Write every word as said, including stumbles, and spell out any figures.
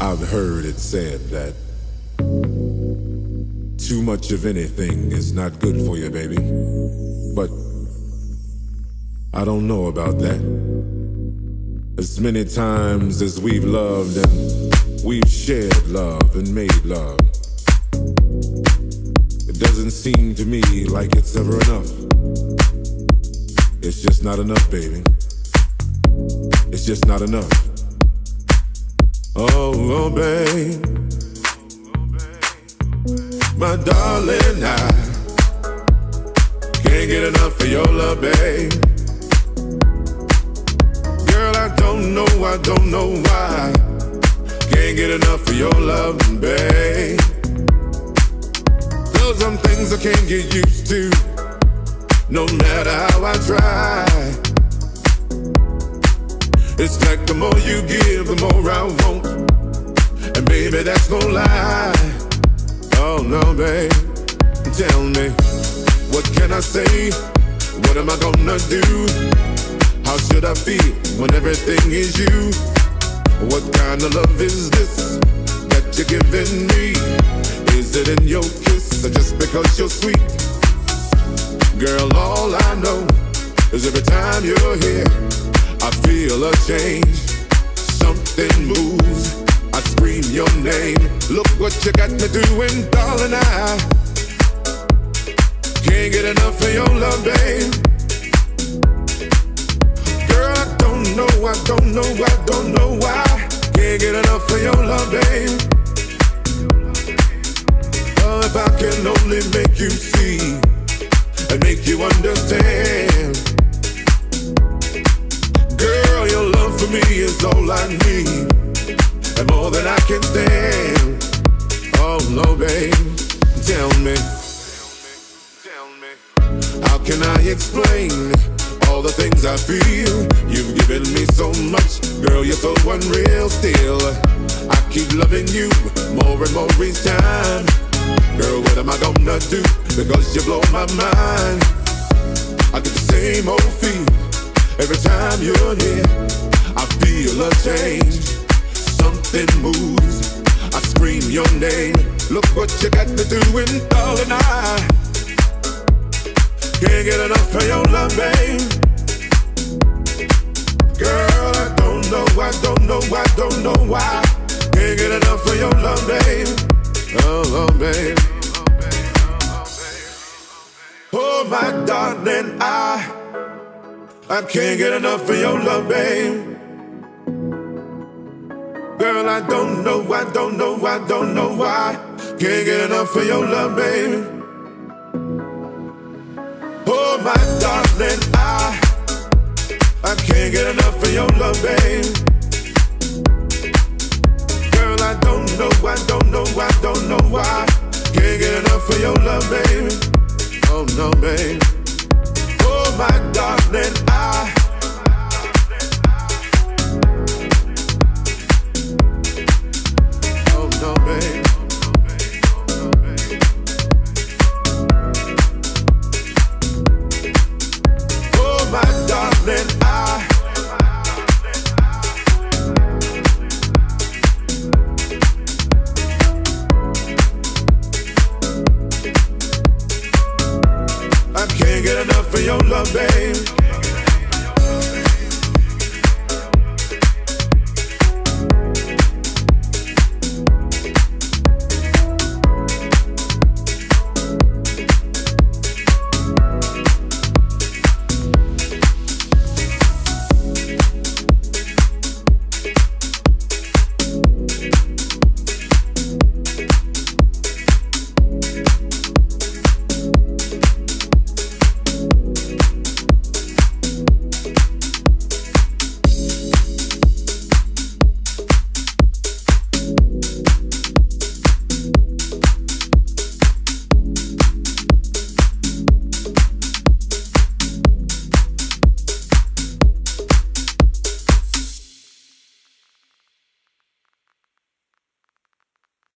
I've heard it said that too much of anything is not good for you, baby. But I don't know about that. As many times as we've loved and we've shared love and made love, it doesn't seem to me like it's ever enough. It's just not enough, baby. It's just not enough. Oh, oh, babe, my darling, I can't get enough of your love, babe. Girl, I don't know, I don't know why. Can't get enough of your love, babe. There's some things I can't get used to, no matter how I try. It's like the more you give, the more I want. And baby, that's no lie. Oh no, babe, tell me, what can I say? What am I gonna do? How should I feel when everything is you? What kind of love is this that you're giving me? Is it in your kiss or just because you're sweet? Girl, all I know is every time you're here, I feel a change. Something moves, I scream your name. Look what you got me doing, darling. I can't get enough of your love, babe. Girl, I don't know, I don't know, I don't know why. Can't get enough of your love, babe. Oh, if I can only make you see and make you understand. Girl, your love for me is all I need, and more than I can stand. Oh no, babe, tell me, tell me, how can I explain all the things I feel? You've given me so much, girl, you're so unreal still. I keep loving you more and more each time. Girl, what am I gonna do? Because you blow my mind. I get the same old feel every time you're here. I feel a change. Something moves, I scream your name. Look what you got me doing, darling. I can't get enough of your love, babe. Girl, I don't know, I don't know, I don't know why. Can't get enough of your love, babe. Oh, oh, babe. Oh, my darling, I I can't get enough of your love, babe. Girl, I don't know, I don't know, I don't know why. Can't get enough of your love, babe. Oh, my darling, I I can't get enough of your love, babe. Girl, I don't know, I don't know, I don't know why. Can't get enough of your love, babe. Oh no, babe. Oh, my darling, I